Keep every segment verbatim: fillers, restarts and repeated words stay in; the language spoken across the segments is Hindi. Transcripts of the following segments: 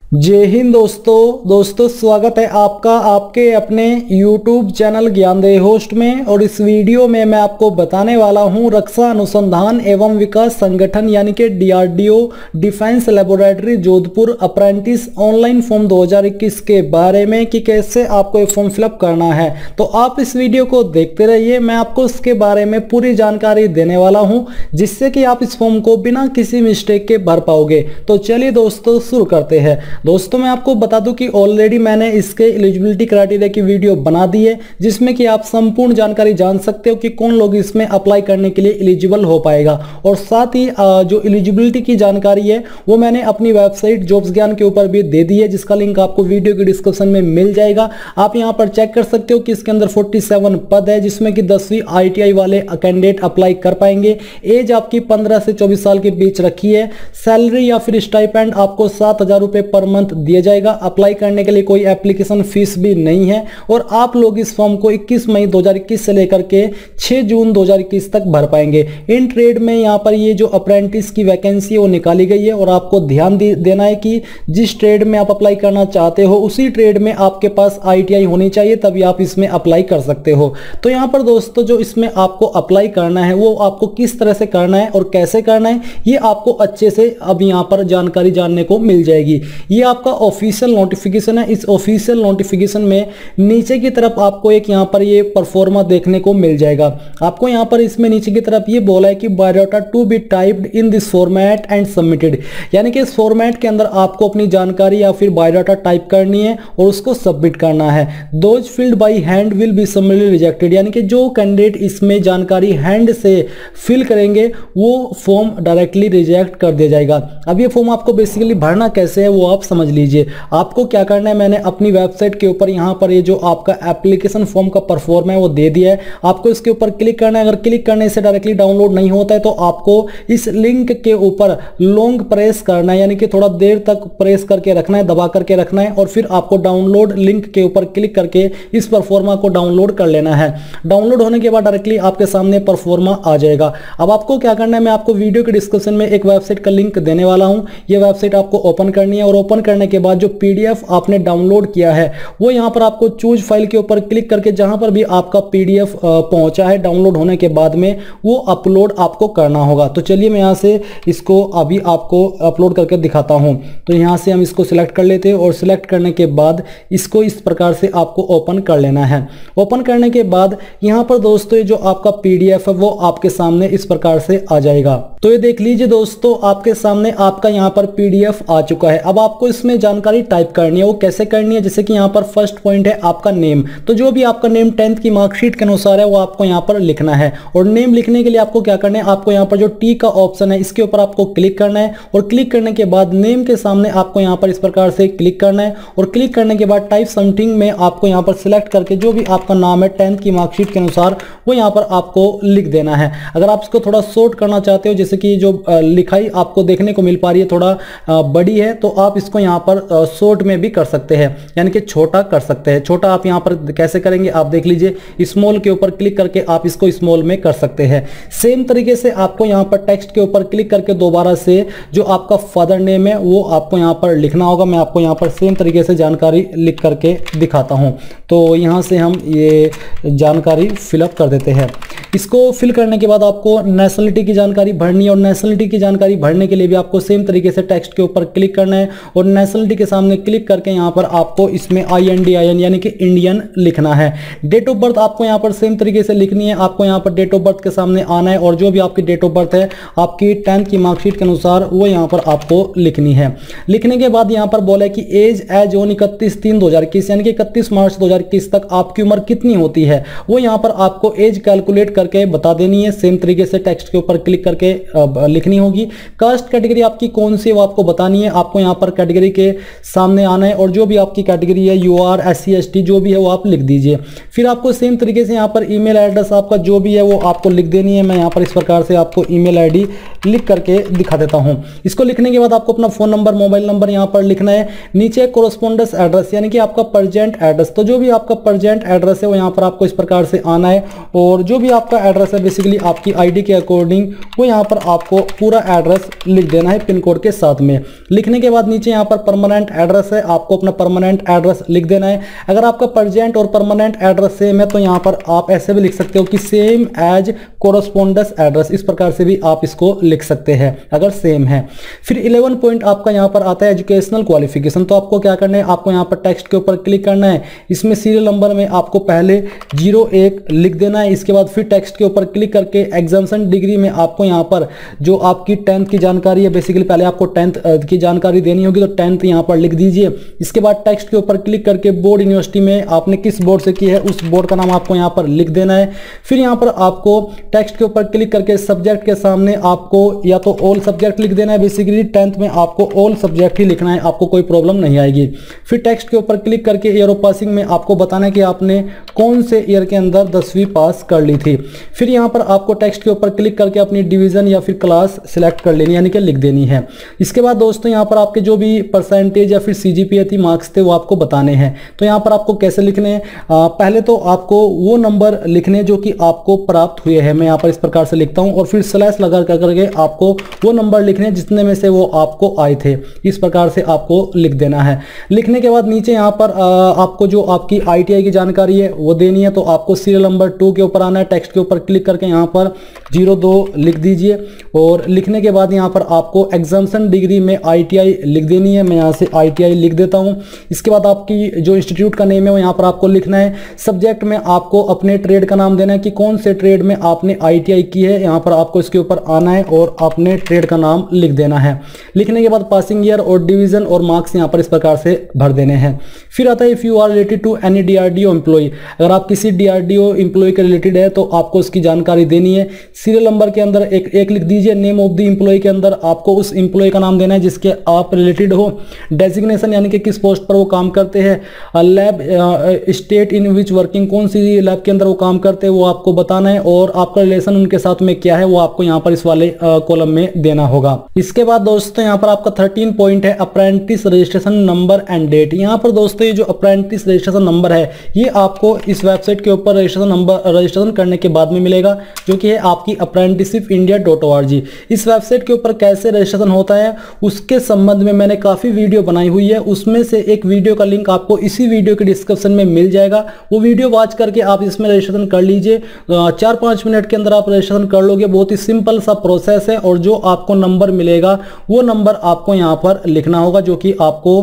जय हिंद दोस्तों दोस्तों स्वागत है आपका आपके अपने YouTube चैनल ज्ञानदेह होस्ट में। और इस वीडियो में मैं आपको बताने वाला हूं रक्षा अनुसंधान एवं विकास संगठन यानी कि D R D O defence laboratory Jodhpur apprentice online form दो हज़ार इक्कीस के बारे में कि कैसे आपको ये फॉर्म फिलअप करना है। तो आप इस वीडियो को देखते रहिए, मैं आपको इसके बारे में पूरी जानकारी देने वाला हूँ जिससे कि आप इस फॉर्म को बिना किसी मिस्टेक के भर पाओगे। तो चलिए दोस्तों शुरू करते हैं। दोस्तों मैं आपको बता दूं कि ऑलरेडी मैंने इसके एलिजिबिलिटी क्राइटेरिया की वीडियो बना दी है जिसमें कि आप संपूर्ण जानकारी जान सकते हो कि कौन लोग इसमें अप्लाई करने के लिए एलिजिबल हो पाएगा। और साथ ही जो एलिजिबिलिटी की जानकारी है वो मैंने अपनी वेबसाइट जॉब्स ज्ञान के ऊपर भी दे दी है जिसका लिंक आपको वीडियो के डिस्क्रिप्शन में मिल जाएगा। आप यहां पर चेक कर सकते हो कि इसके अंदर सैंतालीस पद है जिसमें कि दसवीं आई टी आई वाले कैंडिडेट अप्लाई कर पाएंगे। एज आपकी पंद्रह से चौबीस साल के बीच रखी है। सैलरी या फिर स्टाइपेंड आपको सात हजार रुपए पर मंथ दिया जाएगा। अप्लाई करने के लिए कोई एप्लीकेशन फीस भी नहीं है। और आप लोग इस फॉर्म को इक्कीस मई दो हज़ार इक्कीस से लेकर के छह जून दो हज़ार इक्कीस तक भर पाएंगे। इन ट्रेड में यहां पर ये जो अप्रेंटिस की वैकेंसी है वो निकाली गई है और आपको ध्यान देना है कि जिस ट्रेड में आप अप्लाई करना चाहते हो उसी ट्रेड में आपके पास आई टी आई होनी चाहिए, तभी आप इसमें अप्लाई कर सकते हो। तो यहां पर दोस्तों जो इसमें आपको अप्लाई करना है वो आपको किस तरह से करना है और कैसे करना है ये आपको अच्छे से अब यहां पर जानकारी जानने को मिल जाएगी। ये आपका ऑफिशियल नोटिफिकेशन है। इस ऑफिशियल नोटिफिकेशन में नीचे की तरफ आपको एक यहां पर ये परफॉर्मा देखने को मिल जाएगा। आपको यहां पर इसमें नीचे की तरफ ये बोला है कि biodata to be typed in this format and submitted, यानी कि इस फॉर्मेट के अंदर आपको अपनी जानकारी या फिर बायोडाटा टाइप करनी है और उसको सबमिट करना है। Those filled by hand will be summarily rejected, यानी कि जो कैंडिडेट इसमें जानकारी हैंड से फिल करेंगे वो फॉर्म डायरेक्टली रिजेक्ट कर दिया जाएगा। अब ये फॉर्म आपको बेसिकली भरना कैसे है वो आप समझ लीजिए। आपको क्या करना है, मैंने अपनी वेबसाइट के ऊपर यहां पर ये जो आपका एप्लीकेशन फॉर्म का परफॉर्म है वो दे दिया है। आपको इसके ऊपर क्लिक करना है। अगर क्लिक करने से डायरेक्टली डाउनलोड नहीं होता है तो आपको इस लिंक के ऊपर लॉन्ग प्रेस करना है, यानी कि थोड़ा देर तक प्रेस करके रखना है, दबा करके रखना है और फिर आपको डाउनलोड लिंक के ऊपर क्लिक करके इस परफॉर्मा को डाउनलोड कर लेना है। डाउनलोड होने के बाद डायरेक्टली आपके सामने परफॉर्मा आ जाएगा। अब आपको क्या करना है, मैं आपको वीडियो के डिस्क्रिप्शन में एक वेबसाइट का लिंक देने वाला हूं। यह वेबसाइट आपको ओपन करनी है और ओपन करने के बाद जो पीडीएफ आपने डाउनलोड किया है वो यहां पर आपको चूज फाइल के ऊपर क्लिक करके जहां पर भी आपका पीडीएफ पहुंचा है डाउनलोड होने के बाद में वो अपलोड आपको करना होगा। तो चलिए मैं यहां से इसको अभी आपको अपलोड करके दिखाता हूं। तो यहां से हम इसको सिलेक्ट कर लेते हैं और सिलेक्ट करने के बाद इसको इस प्रकार से आपको ओपन कर लेना है। ओपन करने के बाद यहां पर दोस्तों जो आपका पीडीएफ है वो आपके सामने इस प्रकार से आ जाएगा। तो ये देख लीजिए दोस्तों, आपके सामने आपका यहां पर पीडीएफ आ चुका है। अब आपको इसमें जानकारी टाइप करनी है। वो कैसे करनी है, जैसे कि यहाँ पर फर्स्ट पॉइंट है आपका नेम। तो जो भी आपका नेम टेंथ की मार्कशीट के अनुसार है वो आपको यहाँ पर लिखना है। और नेम लिखने के लिए आपको क्या करना है, आपको यहाँ पर जो टी का ऑप्शन है इसके ऊपर आपको क्लिक करना है और क्लिक करने के बाद नेम के सामने आपको यहाँ पर इस प्रकार से क्लिक करना है और क्लिक करने के बाद टाइप समथिंग में आपको यहाँ पर सिलेक्ट करके जो भी आपका नाम है टेंथ की मार्कशीट के अनुसार वो यहाँ पर आपको लिख देना है। अगर आप इसको थोड़ा शॉर्ट करना चाहते हो, जैसे कि जो लिखाई आपको देखने को मिल पा रही है थोड़ा बड़ी है, तो आप इसको यहाँ पर शॉर्ट में भी कर सकते हैं, यानी कि छोटा कर सकते हैं। छोटा आप यहां पर कैसे करेंगे आप देख लीजिए, स्मॉल के ऊपर क्लिक करके आप इसको स्मॉल में कर सकते हैं। सेम तरीके से आपको यहां पर टेक्स्ट के ऊपर क्लिक करके दोबारा से जो आपका फादर नेम है वो आपको यहां पर लिखना होगा। मैं आपको यहां पर सेम तरीके से जानकारी लिख करके दिखाता हूं। तो यहां से हम ये जानकारी फिलअप कर देते हैं। इसको फिल करने के बाद आपको नेशनलिटी की जानकारी भरनी है और नेशनलिटी की जानकारी भरने के लिए भी आपको सेम तरीके से टेक्स्ट के ऊपर क्लिक करना है और नेशनलिटी के सामने क्लिक करके यहां पर आपको इसमें I N D I N यानी कि इंडियन लिखना है। डेट ऑफ बर्थ आपको यहां पर सेम तरीके से लिखनी है। आपको यहां पर डेट ऑफ बर्थ के सामने आना है और जो भी आपकी डेट ऑफ बर्थ है आपकी टेंथ की मार्कशीट के अनुसार वो यहां पर आपको लिखनी है। लिखने के बाद यहां पर बोला है कि एज एज ऑन इकतीस तीन दो हजार इक्कीस यानी कि इकतीस मार्च दो हजार इक्कीस तक आपकी उम्र कितनी होती है वो यहां पर आपको एज कैलकुलेट करके बता देनी है। सेम तरीके से टेक्स्ट के ऊपर क्लिक करके लिखनी होगी। कास्ट कैटेगरी आपकी कौन सी है वो आपको बतानी है। आपको यहां पर कैटेगरी के सामने आना है और जो भी आपकी कैटेगरी है U R S C S T जो भी है वो आप लिख दीजिए। फिर आपको सेम तरीके से यहाँ पर ईमेल एड्रेस आपका जो भी है वो आपको लिख देनी है। मैं यहाँ पर इस प्रकार से आपको ईमेल आईडी लिख करके दिखा देता हूँ। इसको लिखने के बाद आपको अपना फोन नंबर मोबाइल नंबर यहाँ पर लिखना है। नीचे कोरस्पोंडेंस एड्रेस यानी कि आपका प्रेजेंट एड्रेस, तो जो भी आपका प्रेजेंट एड्रेस है वो यहाँ पर आपको इस प्रकार से आना है और जो भी आपका आपका एड्रेस है बेसिकली आपकी आईडी के अकॉर्डिंग, वो यहाँ पर आपको पूरा एड्रेस लिख देना है पिन कोड के साथ में। लिखने के बाद नीचे यहाँ पर परमानेंट एड्रेस है, आपको अपना परमानेंट एड्रेस लिख देना है। अगर आपका प्रेजेंट और परमानेंट एड्रेस सेम है तो यहाँ पर आप ऐसे भी लिख सकते हो कि सेम एज कोरस्पोंडेंस एड्रेस, इस प्रकार से भी आप इसको लिख सकते हैं अगर सेम है। फिर इलेवन पॉइंट आपका यहाँ पर आता है एजुकेशनल क्वालिफिकेशन। तो आपको क्या करना है, आपको यहाँ पर टेक्स्ट के ऊपर क्लिक करना है, इसमें सीरियल नंबर में आपको पहले जीरो एक लिख देना है। इसके बाद फिर टेक्स्ट के ऊपर क्लिक करके एग्जामिनेशन डिग्री में आपको यहाँ पर जो आपकी टेंथ की जानकारी है, बेसिकली पहले आपको टेंथ की जानकारी देनी होगी तो टेंथ यहाँ पर लिख दीजिए। इसके बाद टेक्स्ट के ऊपर क्लिक करके बोर्ड यूनिवर्सिटी में आपने किस बोर्ड से की है उस बोर्ड का नाम आपको यहाँ पर लिख देना है। फिर यहाँ पर आपको टेक्स्ट के ऊपर क्लिक करके सब्जेक्ट के सामने आपको या तो ऑल सब्जेक्ट लिख देना है, बेसिकली टेंथ में आपको ऑल सब्जेक्ट ही लिखना है, आपको कोई प्रॉब्लम नहीं आएगी। फिर टेक्स्ट के ऊपर क्लिक करके ईयर ऑफ पासिंग में आपको बताना है कि आपने कौन से ईयर के अंदर दसवीं पास कर ली थी। फिर यहाँ पर आपको टेक्स्ट के ऊपर क्लिक करके अपनी डिवीजन या फिर क्लास सिलेक्ट कर लेनी यानी कि लिख देनी है। इसके बाद दोस्तों यहाँ पर आपके जो भी परसेंटेज या फिर सीजीपीए थी, मार्क्स थे, वो आपको बताने हैं। तो यहाँ पर आपको कैसे लिखने हैं, पहले तो आपको वो नंबर लिखने जो कि आपको प्राप्त हुए हैं, मैं यहाँ पर इस प्रकार से लिखता हूँ, और फिर स्लैश लगा करके आपको वो नंबर लिखने जितने में से वो आपको आए थे, इस प्रकार से आपको लिख देना है। लिखने के बाद नीचे यहाँ पर आपको जो आपकी आईटीआई की जानकारी है वो देनी है। तो आपको सीरियल नंबर टू के ऊपर आना है, टेक्स्ट के ऊपर क्लिक करके यहाँ पर जीरो दो लिख दीजिए, और लिखने के बाद यहाँ पर आपको एग्जामिनेशन डिग्री में आईटीआई लिख देनी है। मैं यहाँ से आईटीआई लिख देता हूँ। इसके बाद आपकी जो इंस्टीट्यूट का नेम है वो यहाँ पर आपको लिखना है। सब्जेक्ट में आपको अपने ट्रेड का नाम देना है कि कौन से ट्रेड में आपने आईटीआई की है, यहाँ पर आपको इसके ऊपर आना है और अपने ट्रेड का नाम लिख देना है। लिखने के बाद पासिंग ईयर और डिवीजन और मार्क्स यहाँ पर इस प्रकार से भर देने हैं। फिर आता है if you are related to any DRDO employ, अगर आप किसी डीआरडीओ एम्प्लॉय के रिलेटेड है तो आपको उसकी जानकारी देनी है। सीरियल नंबर के अंदर एक एक लिख दीजिए, नेम ऑफ द एम्प्लॉय के अंदर आपको उस एम्प्लॉय का नाम देना है जिसके आप रिलेटेड हो। डेजिग्नेशन यानी कि किस पोस्ट पर वो काम करते हैं। Lab state in which working, कौन सी लैब के अंदर वो काम करते हैं वो आपको बताना है, और आपका रिलेशन उनके साथ में क्या है वो आपको यहाँ पर इस वाले कॉलम में देना होगा। इसके बाद दोस्तों यहाँ पर आपका थर्टीन पॉइंट है apprentice registration number and date. यहाँ पर दोस्तों ये जो अप्रेंटिस रजिस्ट्रेशन नंबर है ये आपको इस वेबसाइट के ऊपर रजिस्ट्रेशन नंबर रजिस्ट्रेशन करने के बाद में मिलेगा, जो कि है आपकी apprenticeship India dot O R G. इस वेबसाइट के ऊपर कैसे रजिस्ट्रेशन होता है उसके संबंध में मैंने काफी वीडियो बनाई हुई है, उसमें से एक वीडियो का लिंक आपको इसी वीडियो के डिस्क्रिप्शन में मिल जाएगा। वो वीडियो वॉच करके आप इसमें रजिस्ट्रेशन कर लीजिए, चार पांच मिनट के अंदर आप रजिस्ट्रेशन कर लोगे। बहुत ही सिंपल सा प्रोसेस है, और जो आपको नंबर मिलेगा वो नंबर आपको यहाँ पर लिखना होगा जो कि आपको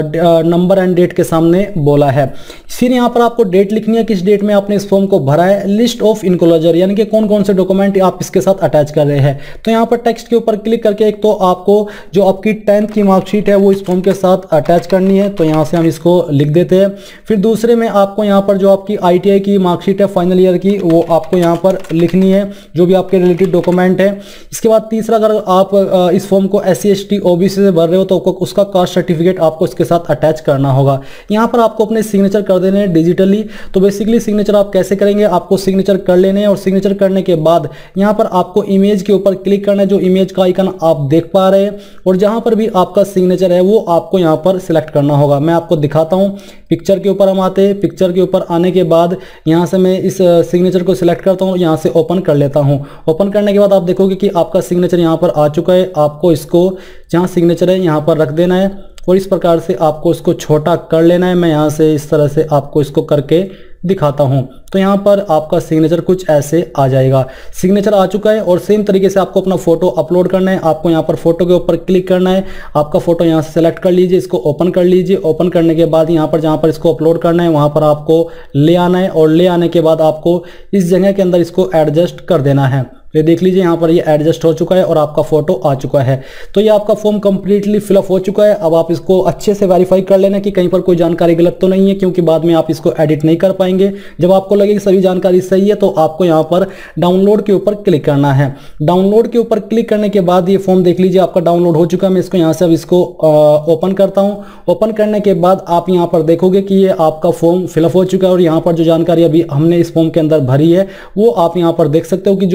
नंबर एंड डेट के सामने बोला है। फिर यहाँ पर आपको डेट लिखनी है, किस डेट में आपने इस फॉर्म को भरा है। लिस्ट ऑफ इनक्लोजर यानी कि कौन कौन से डॉक्यूमेंट आप इसके साथ अटैच कर रहे हैं। तो यहाँ पर टेक्स्ट के ऊपर क्लिक करके एक तो आपको जो आपकी टेंथ की मार्कशीट है वो इस फॉर्म के साथ अटैच करनी है, तो यहाँ से हम इसको लिख देते हैं। फिर दूसरे में आपको यहाँ पर जो आपकी आईटीआई की मार्कशीट है फाइनल ईयर की वो आपको यहाँ पर लिखनी है, जो भी आपके रिलेटेड डॉक्यूमेंट है। इसके बाद तीसरा, अगर आप इस फॉर्म को S C S T OBC से भर रहे हो तो उसका कास्ट सर्टिफिकेट आपको इसके साथ अटैच करना होगा। यहाँ पर आपको अपने सिग्नेचर कर देने हैं डिजिटली। तो बेसिकली सिग्नेचर आप कैसे करेंगे, आपको सिग्नेचर कर लेने हैं, और सिग्नेचर करने के बाद यहाँ पर आपको इमेज के ऊपर क्लिक करना है, जो इमेज का आइकन आप देख पा रहे हैं, और जहां पर भी आपका सिग्नेचर है वो आपको यहाँ पर सिलेक्ट करना होगा। मैं आपको दिखाता हूँ। पिक्चर के ऊपर हम आते हैं, पिक्चर के ऊपर आने के बाद यहाँ से मैं इस सिग्नेचर को सिलेक्ट करता हूँ, यहाँ से ओपन कर लेता हूँ। ओपन करने के बाद आप देखोगे कि आपका सिग्नेचर यहाँ पर आ चुका है। आपको इसको जहाँ सिग्नेचर है यहाँ पर रख देना है, और इस प्रकार से आपको इसको छोटा कर लेना है। मैं यहाँ से इस तरह से आपको इसको करके दिखाता हूं। तो यहाँ पर आपका सिग्नेचर कुछ ऐसे आ जाएगा। सिग्नेचर आ चुका है, और सेम तरीके से आपको अपना फोटो अपलोड करना है। आपको यहाँ पर फोटो के ऊपर क्लिक करना है, आपका फोटो यहाँ से सेलेक्ट कर लीजिए, इसको ओपन कर लीजिए। ओपन करने के बाद यहाँ पर जहाँ पर इसको अपलोड करना है वहाँ पर आपको ले आना है, और ले आने के बाद आपको इस जगह के अंदर इसको एडजस्ट कर देना है। ये देख लीजिए यहाँ पर ये एडजस्ट हो चुका है और आपका फोटो आ चुका है। तो ये आपका फॉर्म कंप्लीटली फिलअप हो चुका है। अब आप इसको अच्छे से वेरीफाई कर लेना कि कहीं पर कोई जानकारी गलत तो नहीं है, क्योंकि बाद में आप इसको एडिट नहीं कर पाएंगे। जब आपको लगे कि सभी जानकारी सही है तो आपको यहाँ पर डाउनलोड के ऊपर क्लिक करना है। डाउनलोड के ऊपर क्लिक करने के बाद ये फॉर्म देख लीजिए आपका डाउनलोड हो चुका है। मैं इसको यहाँ से अब इसको ओपन करता हूँ। ओपन करने के बाद आप यहाँ पर देखोगे कि ये आपका फॉर्म फिलअप हो चुका है, और यहाँ पर जो जानकारी अभी हमने इस फॉर्म के अंदर भरी है वो आप यहाँ पर देख सकते हो कि जो जानकारी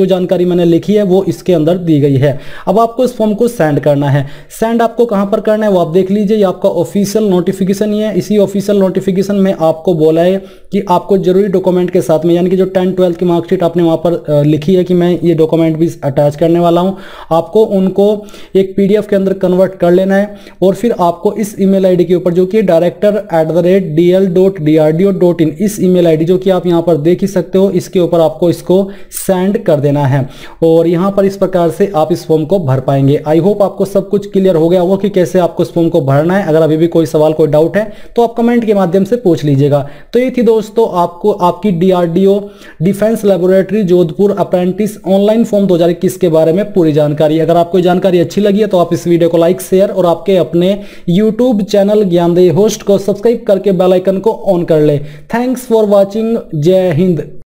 मैंने लिखी है वो इसके अंदर दी गई है। अब आपको इस फॉर्म को सेंड करना है। सेंड आपको कहां पर करना है वो आप देख लीजिए, ये आपका ऑफिशियल नोटिफिकेशन ही है। इसी ऑफिशियल नोटिफिकेशन में आपको बोला है कि आपको जरूरी डॉक्यूमेंट के साथ में, यानी कि जो टेंथ ट्वेल्थ की मार्कशीट आपने वहां पर लिखी है कि मैं ये डॉक्यूमेंट भी अटैच करने वाला हूं, आपको उनको एक पीडीएफ के अंदर कन्वर्ट कर लेना है और फिर आपको इस ईमेल आईडी के ऊपर जो कि director at the rate D L dot D R D O dot in, इस ईमेल आईडी जो कि आप यहां पर देख ही सकते हो, इसके ऊपर आपको इसको सेंड कर देना है और यहां पर इस प्रकार से आप इस फॉर्म को भर पाएंगे। आई होप आपको सब कुछ क्लियर हो गया होगा कि कैसे आपको इस फॉर्म को भरना है। अगर अभी भी कोई सवाल कोई डाउट है तो आप कमेंट के माध्यम से पूछ लीजिएगा। तो ये थी दोस्तों आपको आपकी DRDO defence laboratory Jodhpur apprentice online form दो हज़ार इक्कीस के बारे में पूरी जानकारी। अगर आपको जानकारी अच्छी लगी है तो आप इस वीडियो को लाइक शेयर और आपके अपने यूट्यूब चैनल ज्ञानदेही होस्ट को सब्सक्राइब करके बेल आइकन को ऑन कर ले। Thanks for watching. जय हिंद।